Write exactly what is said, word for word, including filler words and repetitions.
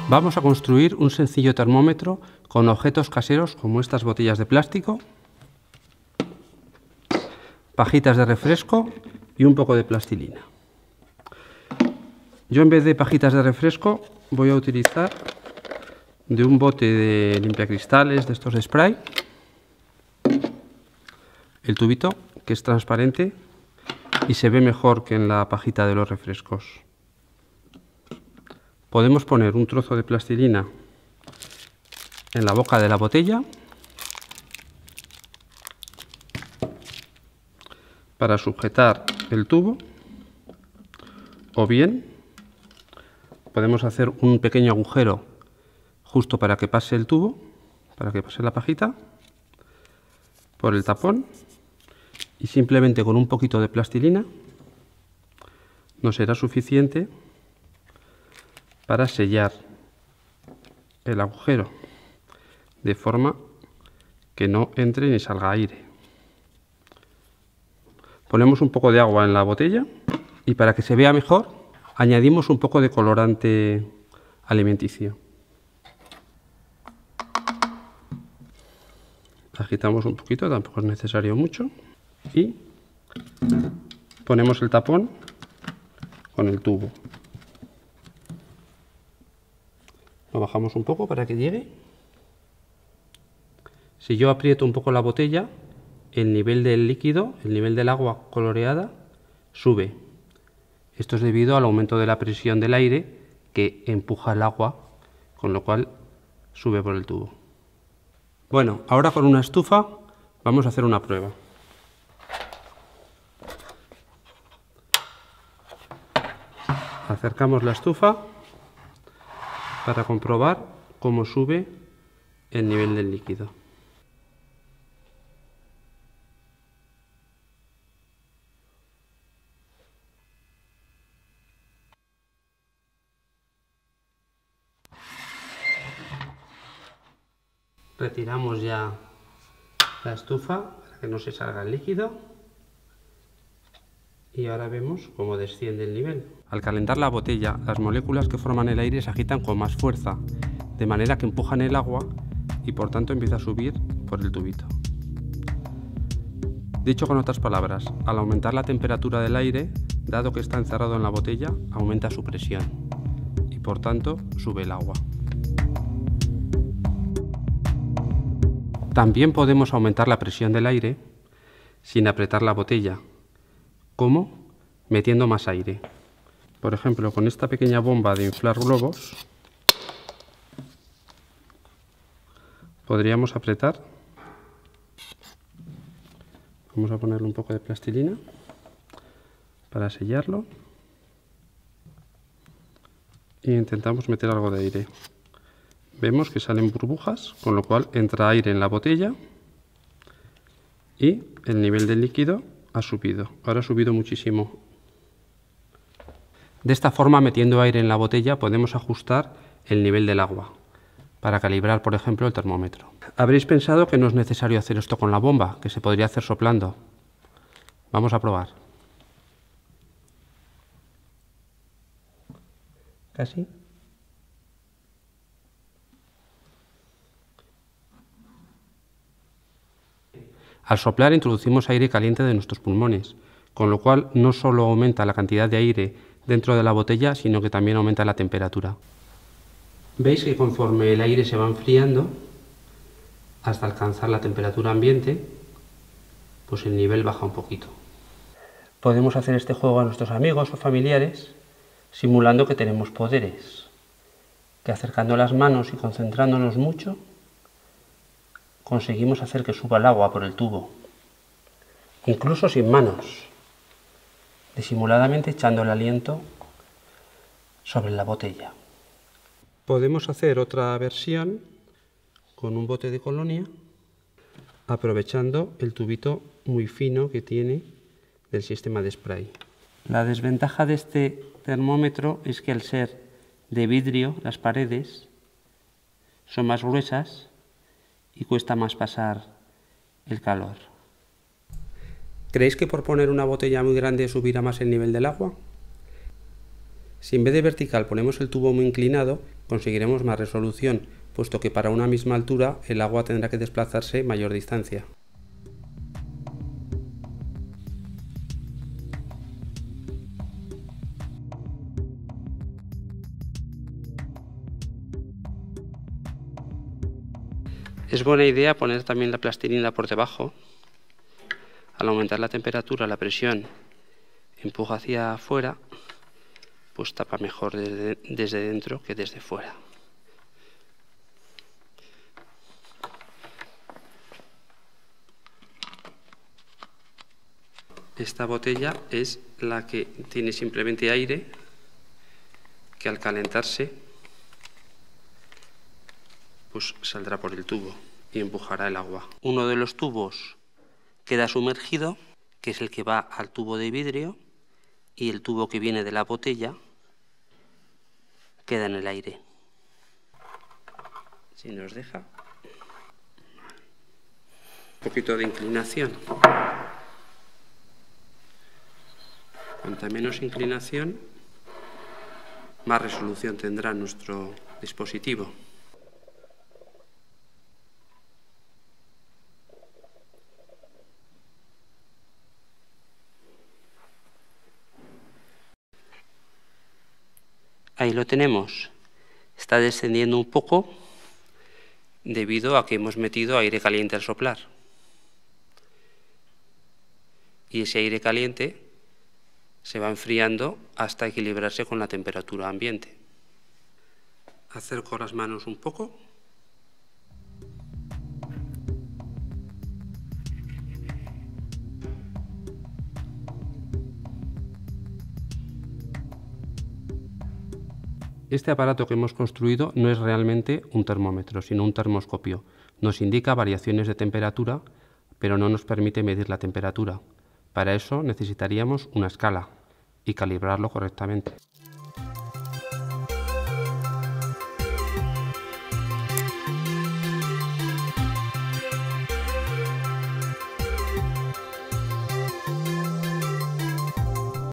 Vamos a construir un sencillo termómetro con objetos caseros como estas botellas de plástico, pajitas de refresco y un poco de plastilina. Yo, en vez de pajitas de refresco, voy a utilizar de un bote de limpiacristales, de estos de spray, el tubito, que es transparente y se ve mejor que en la pajita de los refrescos. Podemos poner un trozo de plastilina en la boca de la botella para sujetar el tubo, o bien podemos hacer un pequeño agujero justo para que pase el tubo, para que pase la pajita por el tapón, y simplemente con un poquito de plastilina nos será suficiente para sellar el agujero de forma que no entre ni salga aire. Ponemos un poco de agua en la botella y, para que se vea mejor, añadimos un poco de colorante alimenticio. Agitamos un poquito, tampoco es necesario mucho, y ponemos el tapón con el tubo. Lo bajamos un poco para que llegue. Si yo aprieto un poco la botella, el nivel del líquido, el nivel del agua coloreada, sube. Esto es debido al aumento de la presión del aire que empuja el agua, con lo cual sube por el tubo. Bueno, ahora con una estufa vamos a hacer una prueba. Acercamos la estufa para comprobar cómo sube el nivel del líquido. Retiramos ya la estufa para que no se salga el líquido y ahora vemos cómo desciende el nivel. Al calentar la botella, las moléculas que forman el aire se agitan con más fuerza, de manera que empujan el agua y por tanto empieza a subir por el tubito. Dicho con otras palabras, al aumentar la temperatura del aire, dado que está encerrado en la botella, aumenta su presión y por tanto sube el agua. También podemos aumentar la presión del aire sin apretar la botella. ¿Cómo? Metiendo más aire. Por ejemplo, con esta pequeña bomba de inflar globos, podríamos apretar. Vamos a ponerle un poco de plastilina para sellarlo e intentamos meter algo de aire. Vemos que salen burbujas, con lo cual entra aire en la botella y el nivel del líquido ha subido. Ahora ha subido muchísimo. De esta forma, metiendo aire en la botella, podemos ajustar el nivel del agua para calibrar, por ejemplo, el termómetro. Habréis pensado que no es necesario hacer esto con la bomba, que se podría hacer soplando. Vamos a probar. Casi. Al soplar introducimos aire caliente de nuestros pulmones, con lo cual no solo aumenta la cantidad de aire dentro de la botella, sino que también aumenta la temperatura. Veis que conforme el aire se va enfriando, hasta alcanzar la temperatura ambiente, pues el nivel baja un poquito. Podemos hacer este juego a nuestros amigos o familiares, simulando que tenemos poderes, que acercando las manos y concentrándonos mucho, conseguimos hacer que suba el agua por el tubo, incluso sin manos, disimuladamente echando el aliento sobre la botella. Podemos hacer otra versión con un bote de colonia, aprovechando el tubito muy fino que tiene del sistema de spray. La desventaja de este termómetro es que, al ser de vidrio, las paredes son más gruesas y cuesta más pasar el calor. ¿Creéis que por poner una botella muy grande subirá más el nivel del agua? Si en vez de vertical ponemos el tubo muy inclinado, conseguiremos más resolución, puesto que para una misma altura el agua tendrá que desplazarse mayor distancia. Es buena idea poner también la plastilina por debajo. Al aumentar la temperatura, la presión empuja hacia afuera, pues tapa mejor desde, desde dentro que desde fuera. Esta botella es la que tiene simplemente aire, que al calentarse pues saldrá por el tubo y empujará el agua. Uno de los tubos queda sumergido, que es el que va al tubo de vidrio, y el tubo que viene de la botella queda en el aire. Si nos deja un poquito de inclinación. Cuanta menos inclinación, más resolución tendrá nuestro dispositivo. Ahí lo tenemos. Está descendiendo un poco debido a que hemos metido aire caliente al soplar. Y ese aire caliente se va enfriando hasta equilibrarse con la temperatura ambiente. Acerco las manos un poco. Este aparato que hemos construido no es realmente un termómetro, sino un termoscopio. Nos indica variaciones de temperatura, pero no nos permite medir la temperatura. Para eso necesitaríamos una escala y calibrarlo correctamente.